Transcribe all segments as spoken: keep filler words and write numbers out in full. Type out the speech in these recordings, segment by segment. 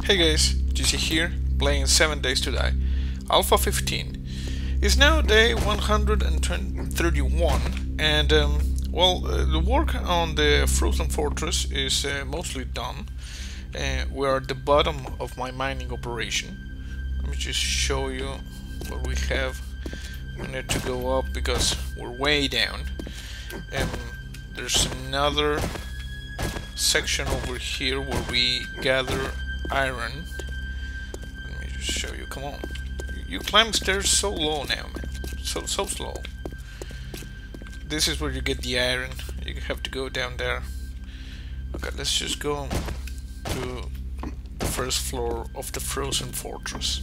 Hey guys, G C here, playing seven Days to Die. Alpha fifteen. It's now day one hundred thirty-one, and um, well, uh, the work on the Frozen Fortress is uh, mostly done. Uh, we are at the bottom of my mining operation. Let me just show you what we have. We need to go up because we're way down. Um, there's another section over here where we gather iron. Let me just show you. Come on, you, you climb stairs so low now, man. So so slow. This is where you get the iron. You have to go down there. Okay, let's just go to the first floor of the Frozen Fortress.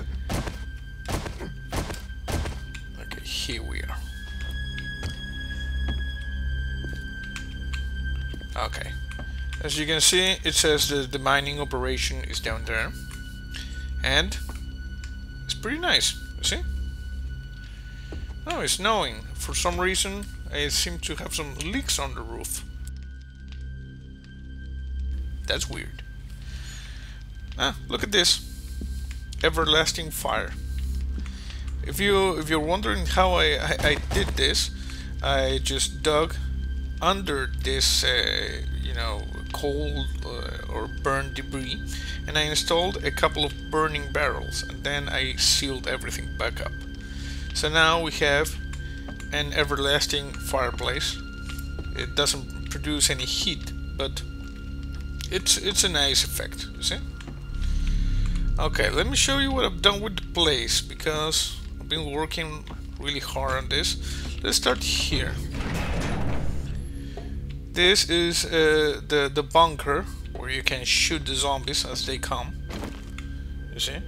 Okay, here we are. Okay. As you can see, it says that the mining operation is down there, and it's pretty nice, you see? Oh, it's snowing. For some reason, I seem to have some leaks on the roof. That's weird. Ah, look at this. Everlasting fire. If you if you're wondering how I, I, I did this, I just dug under this uh, you know, coal uh, or burned debris, and I installed a couple of burning barrels, and then I sealed everything back up. So now we have an everlasting fireplace. It doesn't produce any heat, but it's it's a nice effect, you see? Okay, let me show you what I've done with the place, because I've been working really hard on this. Let's start here. This is uh, the, the bunker where you can shoot the zombies as they come. You see?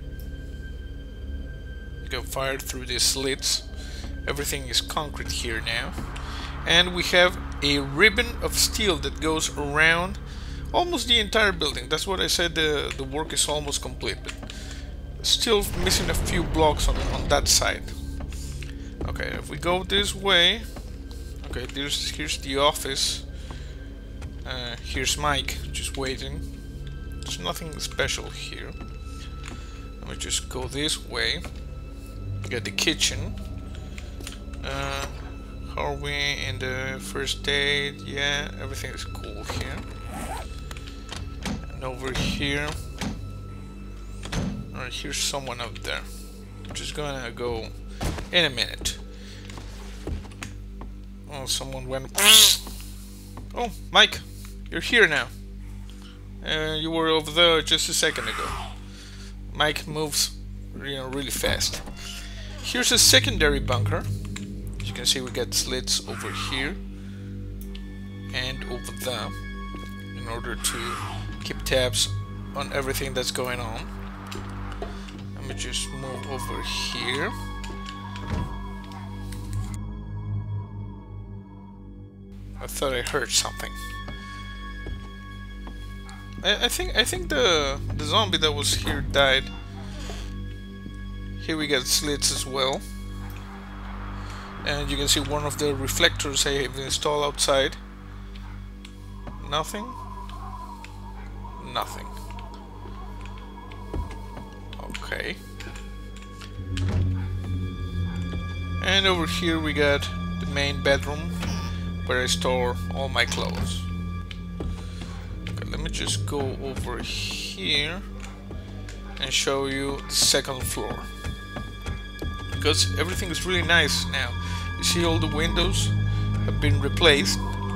You can fire through these slits. Everything is concrete here now. And we have a ribbon of steel that goes around almost the entire building. That's what I said, the, the work is almost complete. But still missing a few blocks on, on that side. Okay, if we go this way... Okay, there's, here's the office. Uh, here's Mike, just waiting. There's nothing special here. Let me just go this way. Get the kitchen. Uh, how are we in the first aid? Yeah, everything is cool here. And over here. Alright, here's someone up there. I'm just gonna go in a minute. Oh, someone went. Oh, Mike! You're here now. Uh, you were over there just a second ago. Mike moves, you know, really fast. Here's a secondary bunker. As you can see, we got slits over here and over there in order to keep tabs on everything that's going on. Let me just move over here. I thought I heard something. I, I think I think the the zombie that was here died. Here we got slits as well, and you can see one of the reflectors I have installed outside. Nothing. Nothing. Okay. And over here we got the main bedroom, where I store all my clothes. Okay, let me just go over here and show you the second floor, because everything is really nice now. You see, all the windows have been replaced,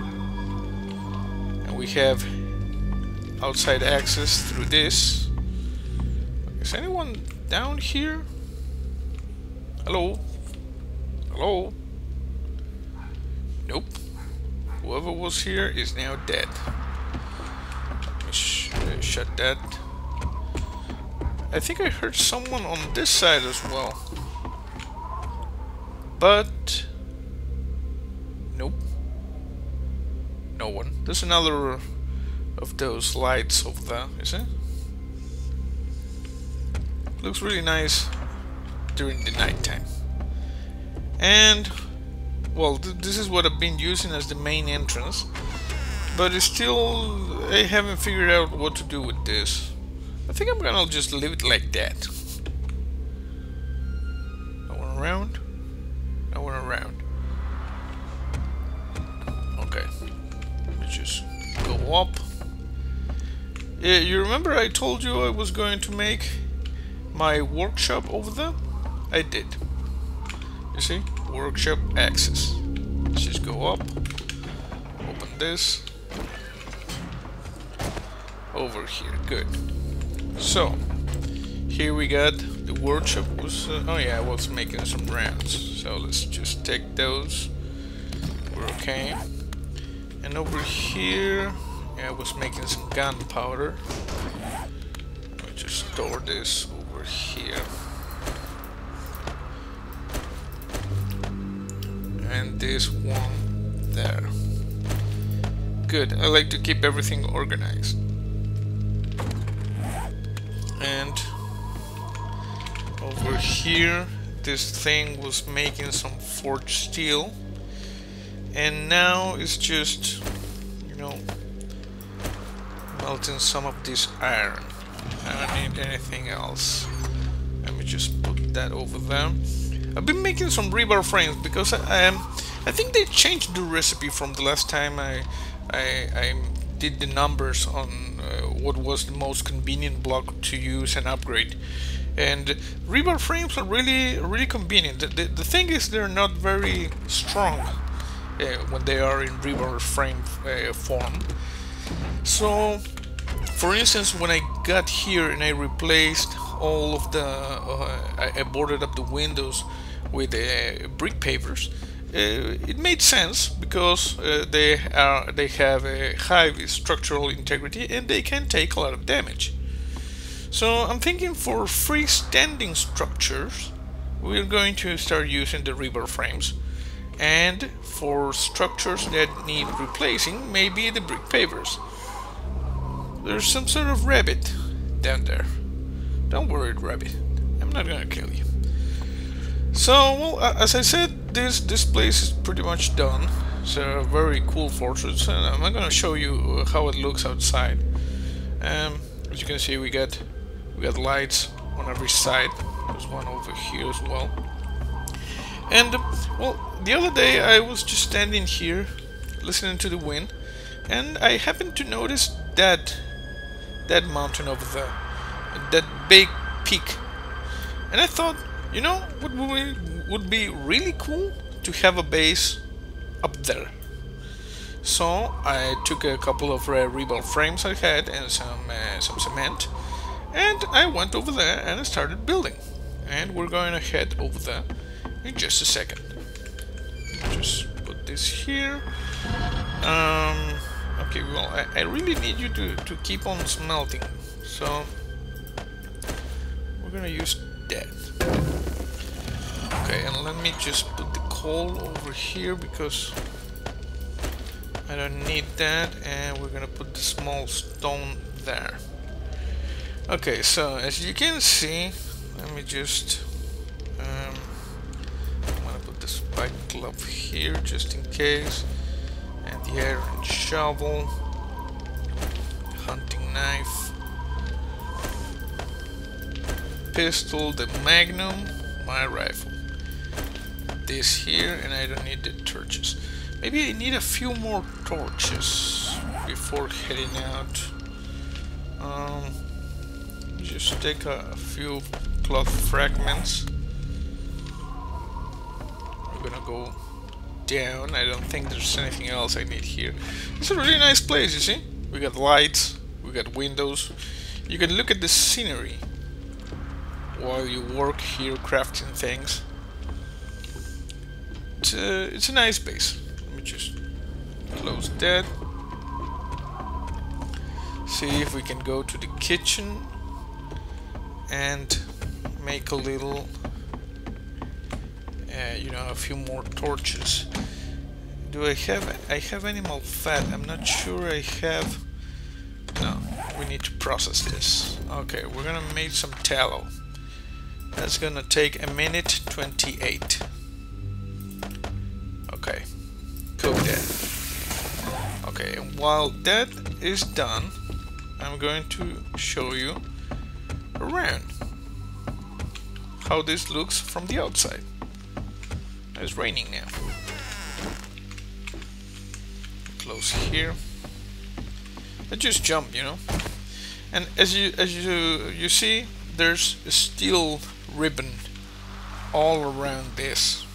and we have outside access through this. Is anyone down here? Hello? Hello? Nope. Whoever was here is now dead. Let me sh uh, shut that. I think I heard someone on this side as well. But... nope. No one. There's another of those lights over there, you see? Looks really nice during the nighttime. And... well, th this is what I've been using as the main entrance, but it's still, I haven't figured out what to do with this. I think I'm gonna just leave it like that. No one around. No one around. Okay. Let me just go up. Yeah, you remember I told you I was going to make my workshop over there? I did. You see? Workshop access. Let's just go up. Open this. Over here. Good. So, here we got the workshop was... Uh, oh yeah, I was making some rounds. So let's just take those. We're okay. And over here, yeah, I was making some gunpowder. Let me just store this over here. And this one there. Good. I like to keep everything organized. And over here, this thing was making some forged steel. And now it's just, you know, melting some of this iron. I don't need anything else. Let me just put that over there. I've been making some rebar frames because I, um, I think they changed the recipe from the last time I, I, I did the numbers on uh, what was the most convenient block to use and upgrade. And rebar frames are really, really convenient. The, the, the thing is, they're not very strong uh, when they are in rebar frame uh, form. So, for instance, when I got here and I replaced all of the, uh, I, I boarded up the windows with uh, brick pavers, uh, it made sense because uh, they are they have a high structural integrity and they can take a lot of damage. So I'm thinking for freestanding structures, we're going to start using the rebar frames, and for structures that need replacing, maybe the brick pavers. There's some sort of rabbit down there. Don't worry, rabbit. I'm not gonna kill you. So, well, as I said, this this place is pretty much done. It's a very cool fortress, and I'm gonna show you how it looks outside. Um, as you can see, we got we got lights on every side. There's one over here as well. And well, the other day I was just standing here, listening to the wind, and I happened to notice that that mountain over there, that big peak, and I thought, you know, what would, would be really cool to have a base up there. So I took a couple of uh, rebar frames I had and some uh, some cement, and I went over there and I started building. And we're going to head over there in just a second. Just put this here. Um, okay, well, I, I really need you to, to keep on smelting, so we're gonna use that. Okay, and let me just put the coal over here because I don't need that, and we're gonna put the small stone there. Okay, so as you can see, let me just um, I'm gonna put the spike glove here just in case, and the iron shovel, hunting knife, pistol, the magnum, my rifle. This here, and I don't need the torches. Maybe I need a few more torches before heading out. Um, just take a, a few cloth fragments. We're gonna go down. I don't think there's anything else I need here. It's a really nice place, you see? We got lights, we got windows. You can look at the scenery while you work here crafting things. It's a, it's a nice base. Let me just close that. See if we can go to the kitchen and make a little, uh, you know, a few more torches. Do I have, I have animal fat? I'm not sure I have. No, we need to process this. Okay, we're gonna make some tallow. That's gonna take a minute twenty-eight. Okay, cook that. Okay, and while that is done, I'm going to show you around. How this looks from the outside. It's raining now. Close here. I just jump, you know. And as you as you you see, there's a steel ribbon all around this.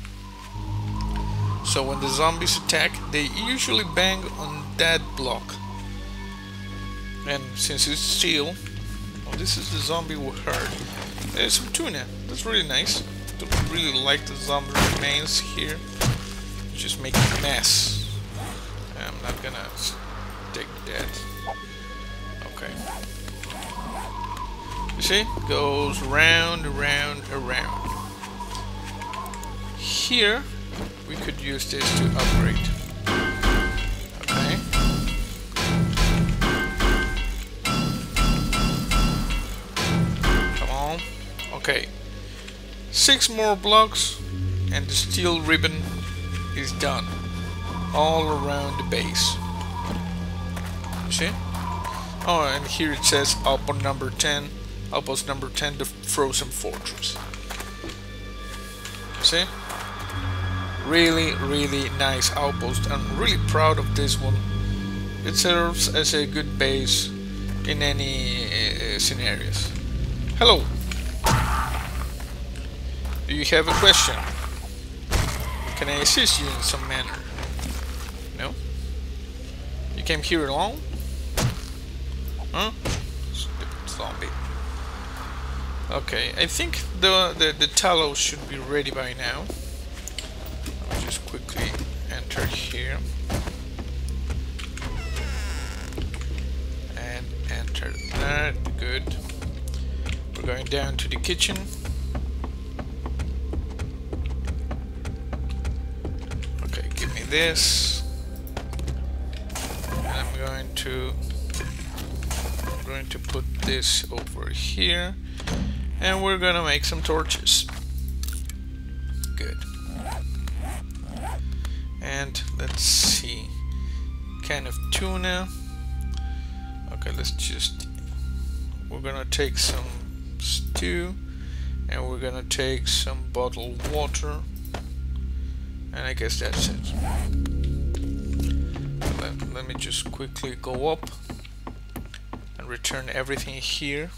So when the zombies attack, they usually bang on that block. And since it's steel, well, this is the zombie we heard. There's some tuna. That's really nice. Don't really like the zombie remains here. Just making a mess. I'm not gonna take that. Okay. You see? Goes round, around, around. Here, we could use this to upgrade. Okay. Come on. Okay. Six more blocks and the steel ribbon is done. All around the base. You see? Oh, and here it says Outpost number ten. Outpost number ten, the frozen fortress. You see? Really, really nice outpost. I'm really proud of this one. It serves as a good base in any uh, scenarios. Hello. Do you have a question? Can I assist you in some manner? No? You came here alone? Huh? Stupid zombie. Okay, I think the, the, the tallow should be ready by now. I'll just quickly enter here. And enter that. Good. We're going down to the kitchen. Okay, give me this. And I'm going to I'm going to put this over here. And we're gonna make some torches. Good. And let's see. Can of tuna. Okay, let's just we're gonna take some stew and we're gonna take some bottled water, and I guess that's it. Let, let me just quickly go up and return everything here.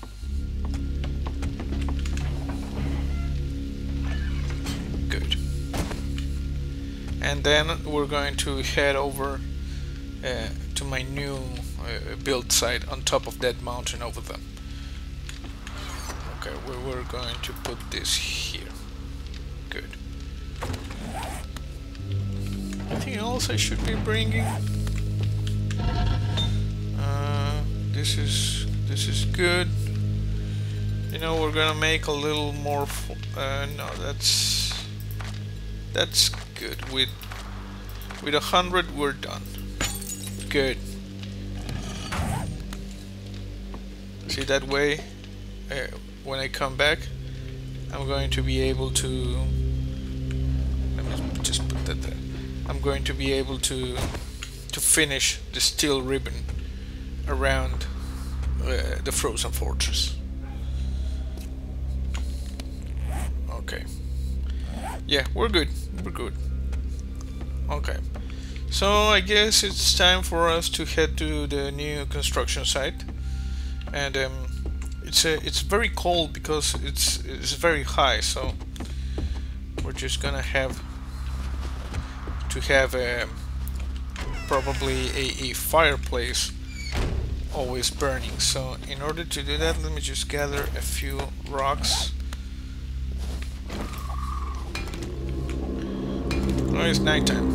Good. And then we're going to head over uh, to my new uh, build site on top of that mountain over there. Okay, we we're going to put this here. Good. Anything else I should be bringing? Uh, this is this is good. You know, we're gonna make a little more. F uh, no, that's that's good. With with a hundred, we're done. Good. See, that way, uh, when I come back, I'm going to be able to. Let me just put that there. I'm going to be able to to finish the steel ribbon around uh, the frozen fortress. Okay. Yeah, we're good. We're good. Okay. So I guess it's time for us to head to the new construction site, and um, it's a, it's very cold because it's it's very high. So we're just gonna have to have a probably a, a fireplace always burning. So in order to do that, let me just gather a few rocks. Oh, it's nighttime.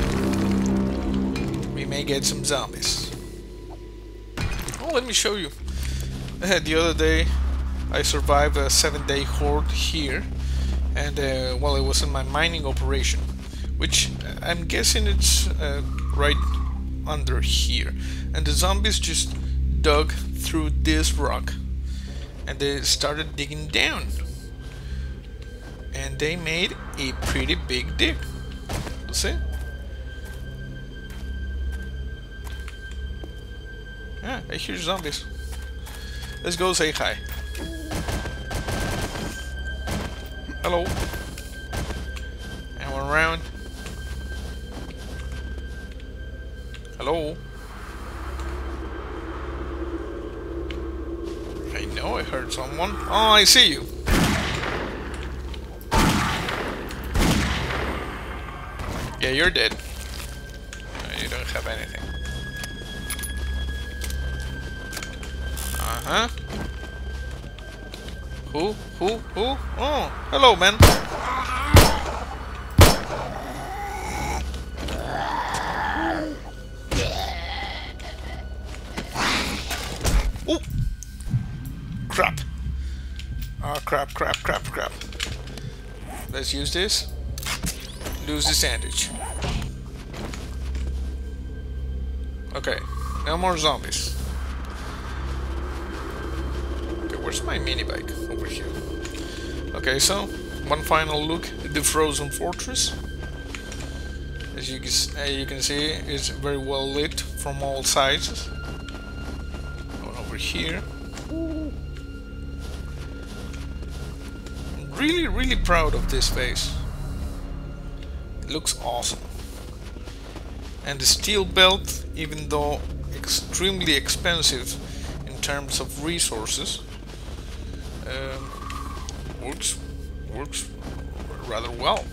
We may get some zombies. Oh, let me show you. The other day I survived a seven day horde here, and uh, well, it was in my mining operation, which I'm guessing it's uh, right under here, and the zombies just dug through this rock and they started digging down, and they made a pretty big dig. See? Yeah, I hear zombies. Let's go say hi. Hello. Anyone around? Hello? I know I heard someone. Oh, I see you. Yeah, you're dead. No, you don't have anything. Uh-huh. Who? Who? Who? Oh, hello, man. Oh! Crap. Oh, crap, crap, crap, crap. Let's use this. Lose the sandwich. Okay, no more zombies. Okay, where's my mini bike? Over here. Okay, so one final look at the frozen fortress. As you can, uh, you can see, it's very well lit from all sides. Going over here. I'm really, really proud of this base. It looks awesome. And the steel belt, even though extremely expensive in terms of resources, um, works works rather well.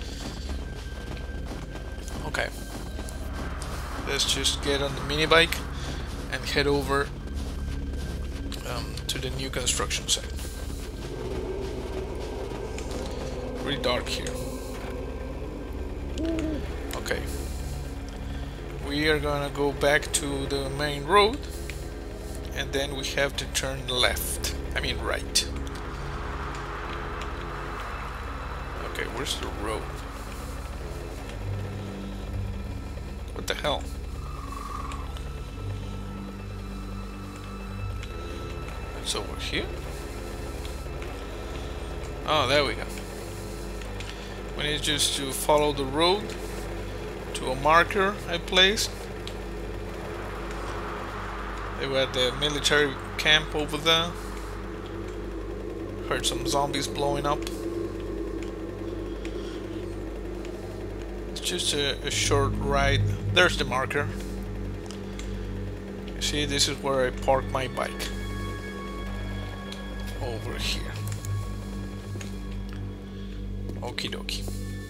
Okay, let's just get on the mini bike and head over um, to the new construction site. Really dark here. Okay. We are gonna go back to the main road, and then we have to turn left. I mean right. Okay, where's the road? What the hell? It's over here? Oh, there we go. We need just to follow the road to a marker I placed. They were at the military camp over there. Heard some zombies blowing up. It's just a, a short ride. There's the marker. You see, this is where I park my bike. Over here. Okie dokie.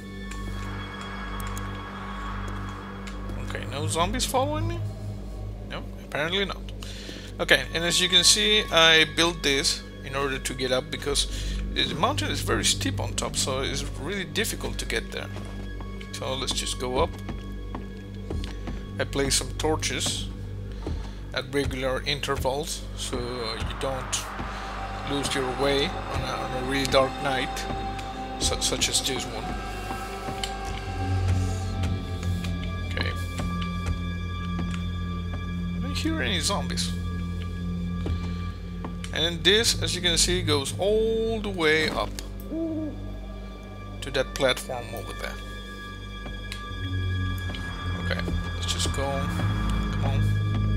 Okay, no zombies following me? No, apparently not. Okay, and as you can see, I built this in order to get up because the mountain is very steep on top, so it's really difficult to get there. So let's just go up. I placed some torches at regular intervals so you don't lose your way on a, on a really dark night, such, such as this one. Okay. I don't hear any zombies. And this, as you can see, goes all the way up to that platform over there. Okay, let's just go. Come on.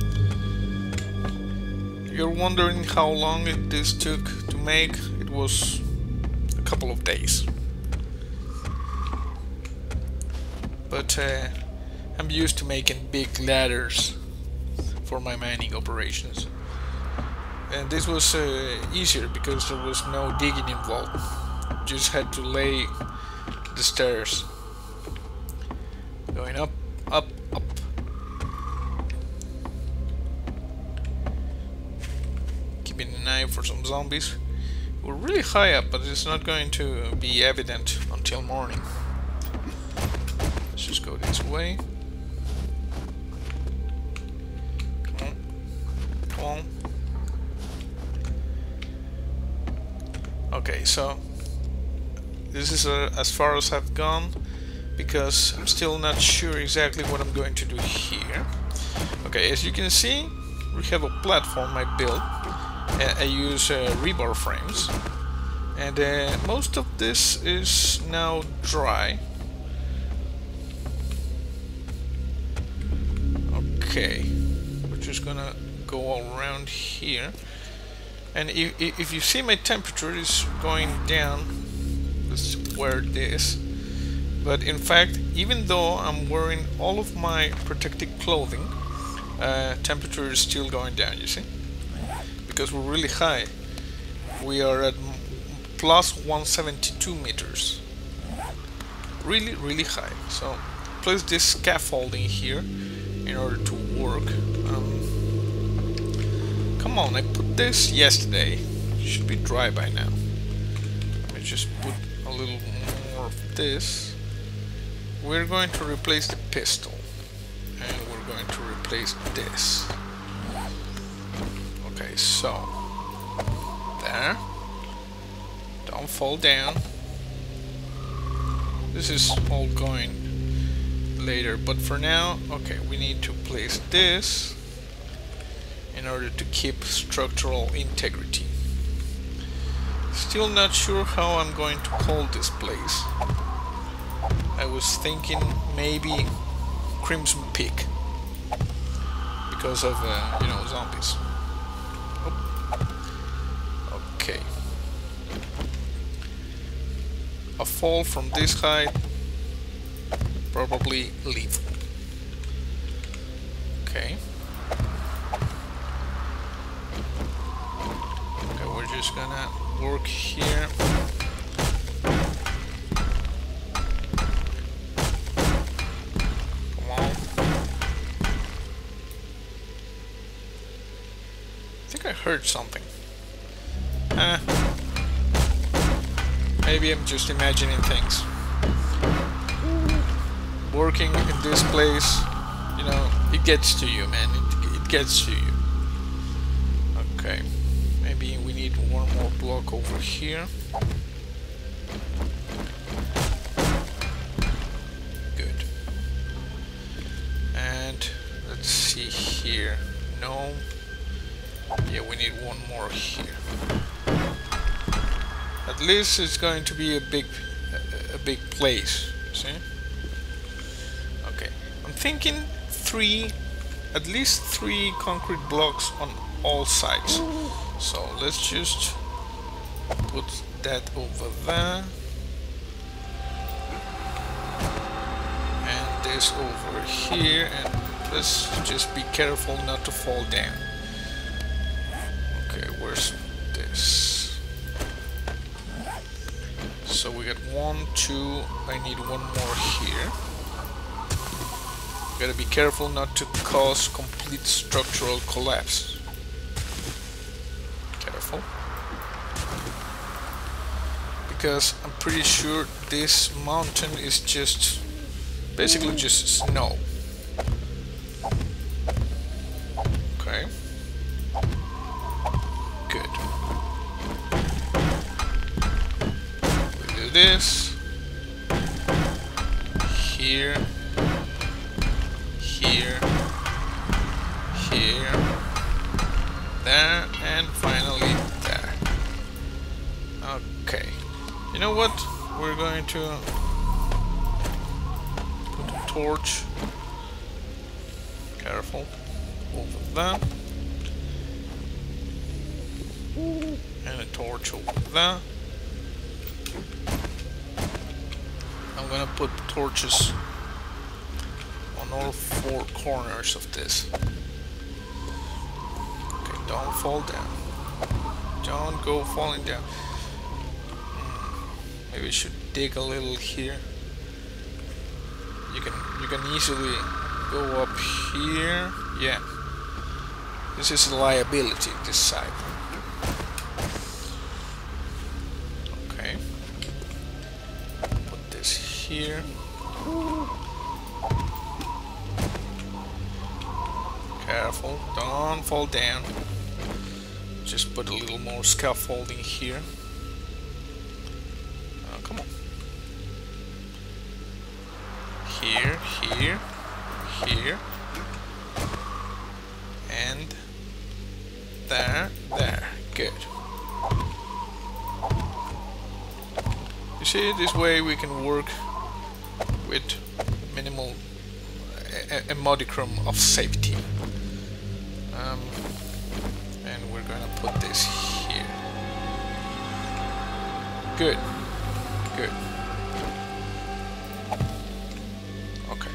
You're wondering how long it, this took to make? It was a couple of days. But uh, I'm used to making big ladders for my mining operations. And this was uh, easier because there was no digging involved. Just had to lay the stairs. Going up, up, up. Keeping an eye for some zombies. We're really high up, but it's not going to be evident until morning. Let's just go this way. Come on. Come on. Okay, so this is uh, as far as I've gone because I'm still not sure exactly what I'm going to do here. Okay, as you can see, we have a platform I built. Uh, I use uh, rebar frames, and uh, most of this is now dry. Okay, we're just gonna go all around here. And if, if you see my temperature is going down, let's wear this. But in fact, even though I'm wearing all of my protective clothing, uh, temperature is still going down, you see? Because we're really high. We are at plus one seventy-two meters. Really, really high. So place this scaffolding here in order to work. Um, come on, I put this yesterday. It should be dry by now. Let me just put a little more of this. We're going to replace the pistol, and we're going to replace this. Okay, so there. Don't fall down. This is all going later, but for now, okay, we need to place this in order to keep structural integrity. Still not sure how I'm going to call this place. I was thinking maybe Crimson Peak because of uh, you know, zombies. Oh. Okay. A fall from this height, probably lethal. Okay. Okay, we're just gonna work here. I heard something. Uh, maybe I'm just imagining things. Working in this place, you know, it gets to you, man. It, it gets to you. Okay, maybe we need one more block over here. Good. And let's see here. No. Yeah, we need one more here. At least it's going to be a big, a, a big place. See? Okay. I'm thinking three, at least three concrete blocks on all sides. So let's just put that over there, and this over here, and let's just be careful not to fall down. Okay, where's this? So we got one, two, I need one more here. Gotta be careful not to cause complete structural collapse. Careful. Because I'm pretty sure this mountain is just basically just snow. Okay. Good. We do this. Here. Here. Here. There. And finally there. Okay. You know what? We're going to put a torch. Careful. Over there. And a torch over there. I'm gonna put torches on all four corners of this. Okay, don't fall down. Don't go falling down. Maybe we should dig a little here. You can you can easily go up here. Yeah. This is a liability, this side. Okay. Put this here. Careful, don't fall down. Just put a little more scaffolding here. Oh, come on. Here, here, here. And there, there. Good. You see, this way we can work with minimal, a, a modicum of safety. Um, and we're gonna put this here. Good. Good. Okay.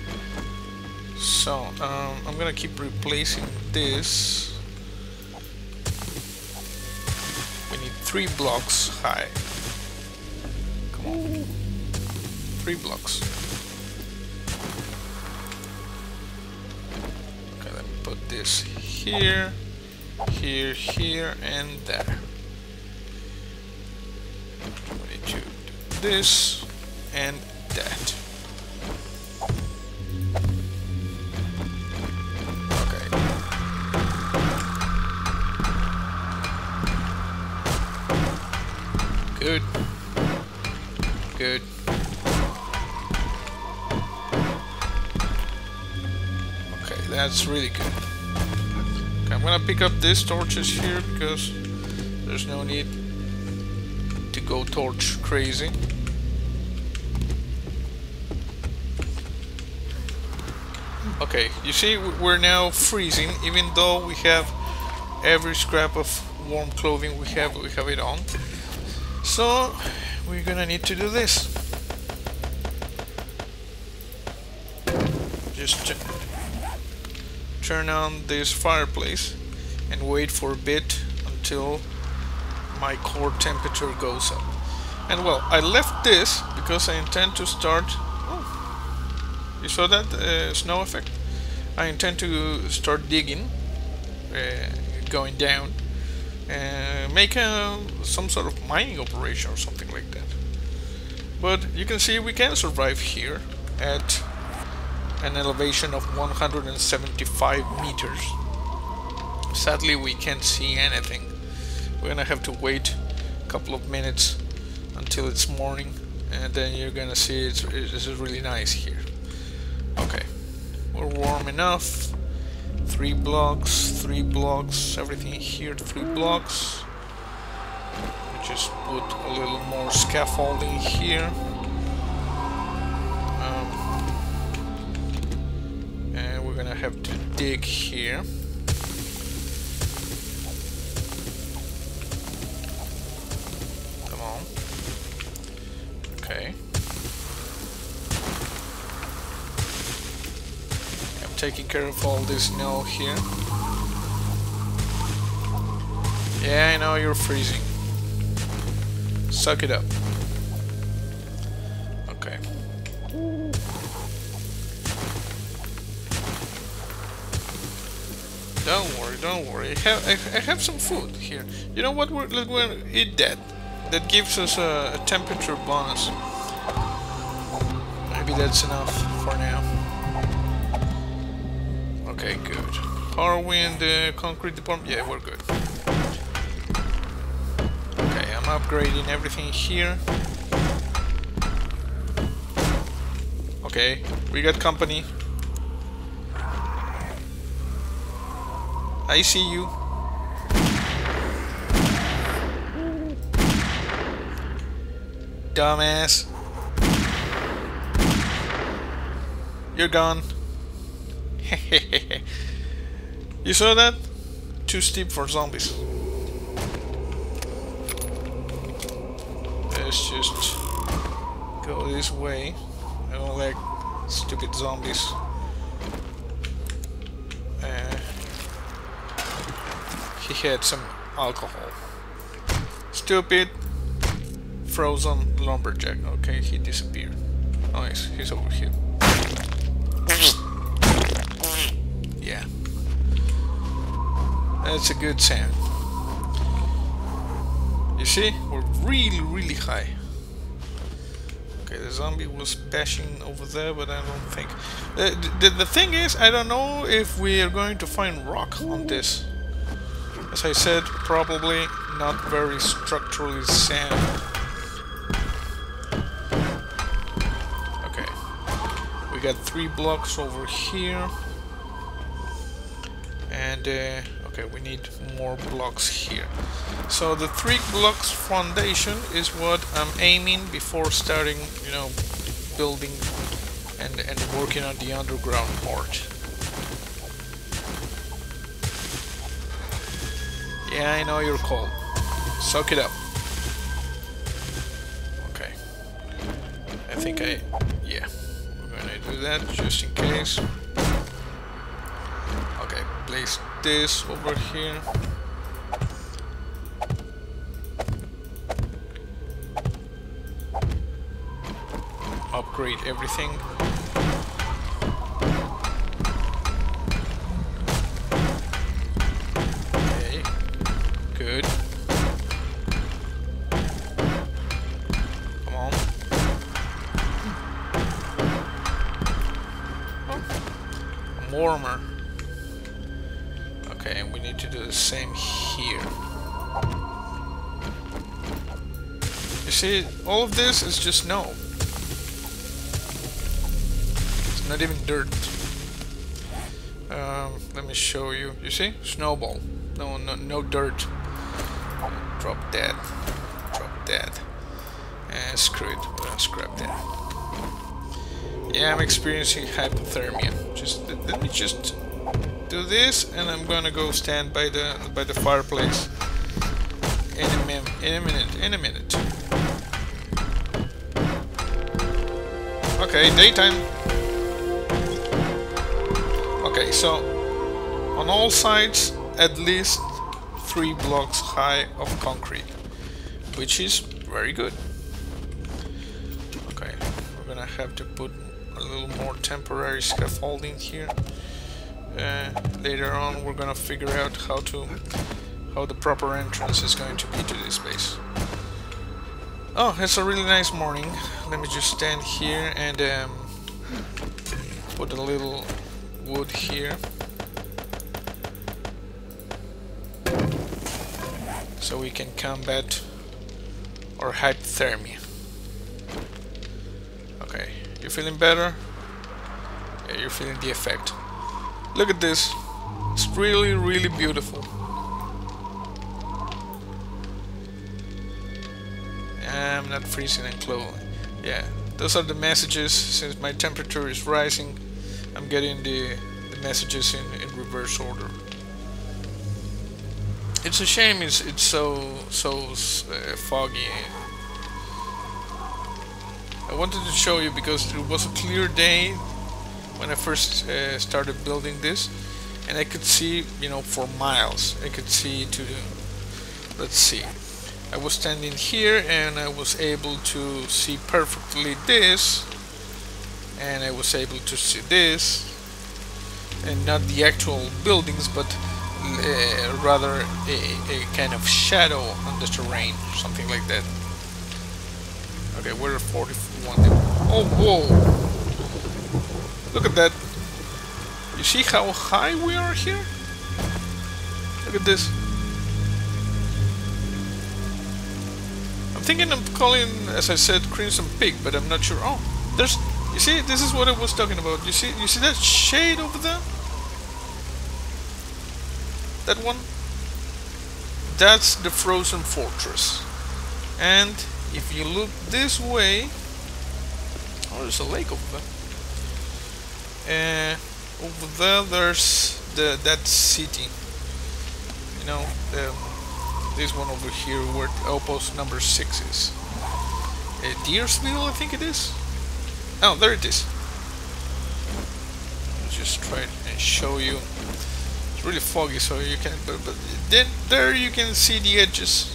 So, um, I'm gonna keep replacing this. We need three blocks high. Come on. Three blocks. Okay, let me put this here, here, here, and there. We need to do this and that. Okay. Good. Good. Okay, that's really good. Okay, I'm gonna pick up these torches here because there's no need to go torch crazy. Okay, you see we're now freezing even though we have every scrap of warm clothing we have we have it on. So we're gonna need to do this. Just turn on this fireplace and wait for a bit until my core temperature goes up. And well, I left this because I intend to start. Oh, you saw that uh, snow effect? I intend to start digging, uh, going down, and make a, some sort of mining operation or something like that. But you can see we can survive here at an elevation of one hundred seventy-five meters. Sadly, we can't see anything. We're gonna have to wait a couple of minutes until it's morning, and then you're gonna see it's, this is really nice here. Okay, we're warm enough. Three blocks, three blocks, everything here, three blocks. We just put a little more scaffolding here. Um, and we're gonna have to dig here. Come on. Okay. Taking care of all this snow here. Yeah, I know you're freezing. Suck it up. Okay. Don't worry, don't worry. I have, I, I have some food here. You know what? We're, let's go and eat that. That gives us a, a temperature bonus. Maybe that's enough for now. Okay, good. Are we in the concrete department? Yeah, we're good. Okay, I'm upgrading everything here. Okay, we got company. I see you. Dumbass. You're gone. You saw that? Too steep for zombies. Let's just go this way. I don't like stupid zombies. Uh, he had some alcohol. Stupid frozen lumberjack. Okay, he disappeared. Oh, he's, he's over here. Yeah, that's a good sound. You see, we're really, really high. Okay, the zombie was bashing over there, but I don't think. Uh, the, the thing is, I don't know if we are going to find rock on this. As I said, probably not very structurally sound. Okay, we got three blocks over here. And uh, okay, we need more blocks here. So the three blocks foundation is what I'm aiming before starting, you know, building and and working on the underground part. Yeah, I know you're cold. Suck it up. Okay. I think I... yeah. We're gonna do that just in case. Okay, place this over here. Upgrade everything. Okay, good. Come on. Oh, warmer. Okay, and we need to do the same here. You see, all of this is just snow. It's not even dirt. Um, let me show you. You see? Snowball. No, no, no dirt. Drop that. Drop that. And screw it. We're gonna scrap that. Yeah, I'm experiencing hypothermia. Just let, let me just do this, and I'm gonna go stand by the by the fireplace in a minute. In a minute. In a minute. Okay, daytime. Okay, so on all sides, at least three blocks high of concrete, which is very good. Okay, we're gonna have to put a little more temporary scaffolding here. Uh, later on, we're gonna figure out how to how the proper entrance is going to be to this base. Oh, it's a really nice morning. Let me just stand here and um, put a little wood here, so we can combat our hypothermia. Okay, you feeling better? Yeah, you're feeling the effect. Look at this. It's really, really beautiful. I'm not freezing and clothes. Yeah, those are the messages. Since my temperature is rising, I'm getting the, the messages in, in reverse order. It's a shame it's, it's so so uh, foggy. I wanted to show you because it was a clear day when I first uh, started building this, and I could see, you know, for miles. I could see to the... let's see. I was standing here and I was able to see perfectly this, and I was able to see this, and not the actual buildings, but uh, rather a, a kind of shadow on the terrain, something like that. Okay, we're at forty-one. Oh, whoa! Look at that. You see how high we are here? Look at this. I'm thinking of calling, as I said, Crimson Peak, but I'm not sure. Oh, there's... you see, this is what I was talking about. You see, you see that shade over there? That one? That's the Frozen Fortress. And if you look this way... oh, there's a lake over there. Uh, over there, there's the that city. You know, the... this one over here where Outpost number six is. Uh, Deersville, I think it is. Oh, there it is. I'll just try and show you. It's really foggy, so you can. But, but then there you can see the edges.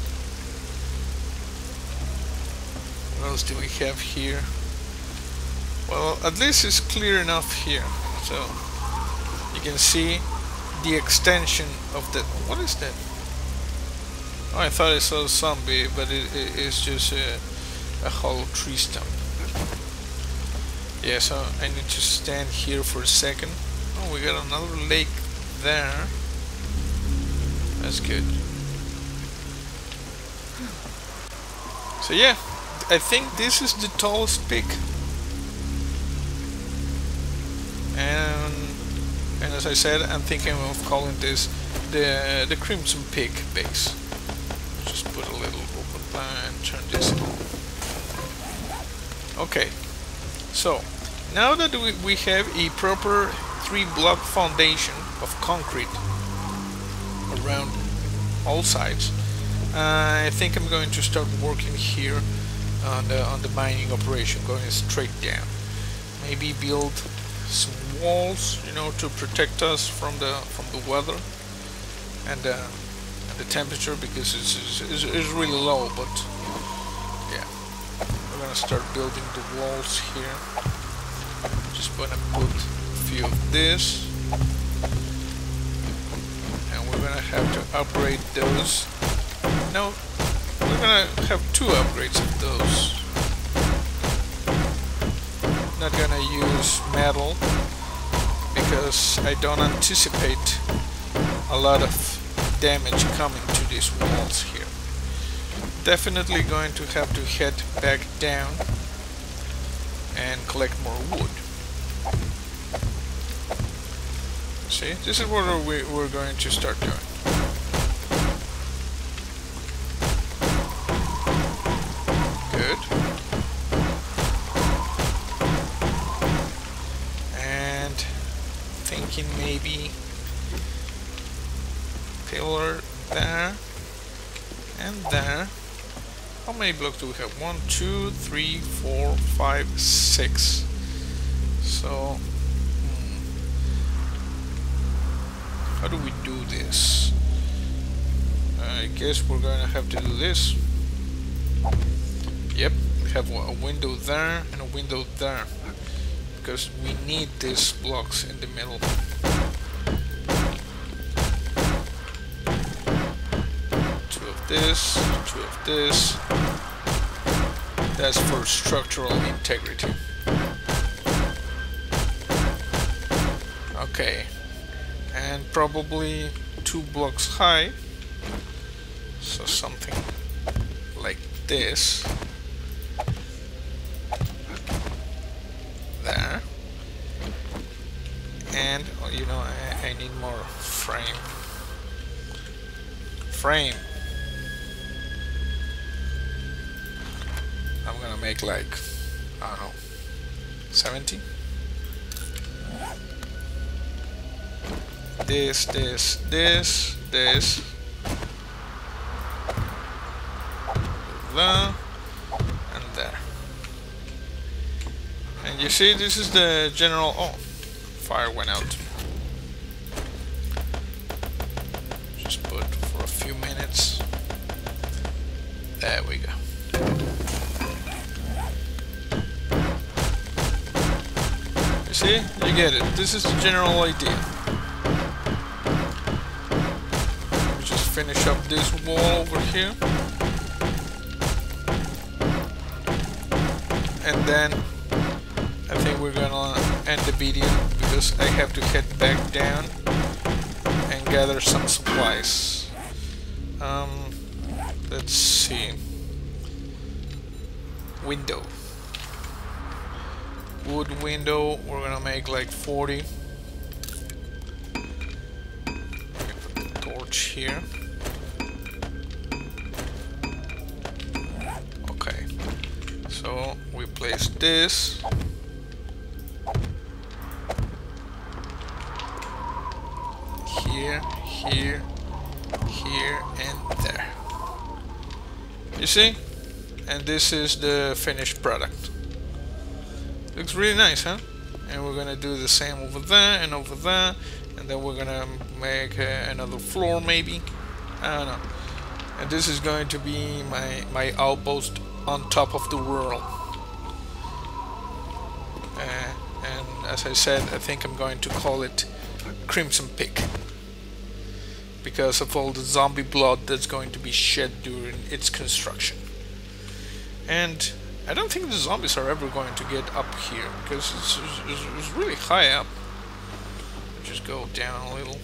What else do we have here? Well, at least it's clear enough here, so you can see the extension of the. What is that? Oh, I thought I saw a zombie, but it, it, it's just a, a hollow tree stump. Yeah, so I need to stand here for a second. Oh, we got another lake there. That's good. So yeah, I think this is the tallest peak. And and as I said, I'm thinking of calling this the the Crimson Peak base. Just put a little open and turn this on. Okay, so now that we, we have a proper three block foundation of concrete around all sides. Uh, I think I'm going to start working here on the on the mining operation, going straight down. Maybe build some walls, you know, to protect us from the from the weather and, uh, and the temperature, because it's, it's, it's really low. But yeah, we're gonna start building the walls here. Just gonna put a few of this, and we're gonna have to upgrade those. No, we're gonna have two upgrades of those. Not gonna use metal because I don't anticipate a lot of damage coming to these walls here. Definitely going to have to head back down and collect more wood. See, this is what we, we're going to start doing. Good. And thinking maybe pillar there and there. How many blocks do we have? One, two, three, four, five, six. So, hmm. How do we do this? I guess we're gonna have to do this. Yep, we have a window there and a window there, because we need these blocks in the middle. Two of this, two of this. That's for structural integrity. Okay, and probably two blocks high, so something like this. There. And, oh, you know, I, I need more frame. Frame. I'm gonna make like, I don't know, seventy? This, this, this, this. There. And there. And you see, this is the general... Oh, fire went out. Just put for a few minutes. There we go. You see? You get it. This is the general idea. We just finish up this wall over here. And then I think we're gonna end the video because I have to head back down and gather some supplies. Um, let's see. Window. Wood window, we're gonna make like forty. Put the torch here. Okay. So we place this. Here, here, here, and there. You see? And this is the finished product. Looks really nice, huh? And we're gonna do the same over there and over there, and then we're gonna make uh, another floor maybe. I don't know. And this is going to be my my outpost on top of the world. Uh, and as I said, I think I'm going to call it Crimson Peak, because of all the zombie blood that's going to be shed during its construction. And I don't think the zombies are ever going to get up here, because it's, it's, it's really high up. Just go down a little.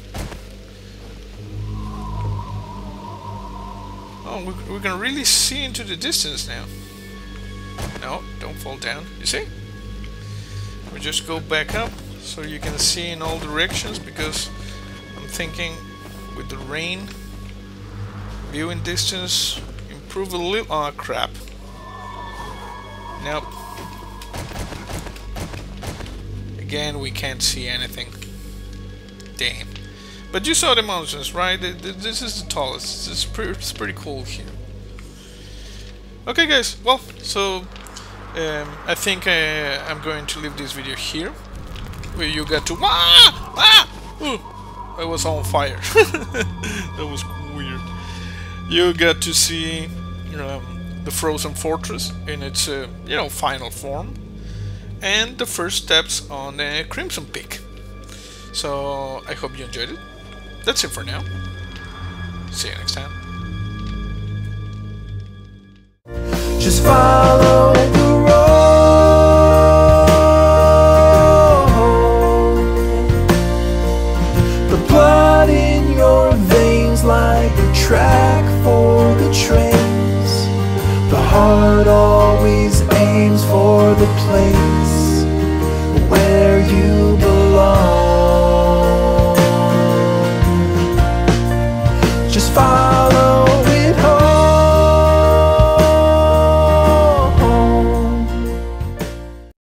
Oh, we, we can really see into the distance now. No, don't fall down. You see? We just go back up so you can see in all directions, because I'm thinking with the rain, viewing distance improve a little. Oh crap. Nope. Again, we can't see anything. Damn. But you saw the mountains, right? This is the tallest. It's pretty, it's pretty cool here. Okay, guys. Well, so um, I think uh, I'm going to leave this video here, where you get to. Ah! Ah! Ooh, I was on fire. That was weird. You get to see um, the frozen fortress in its uh, you know final form, and the first steps on the Crimson Peak. So I hope you enjoyed it. That's it for now. See you next time. Just follow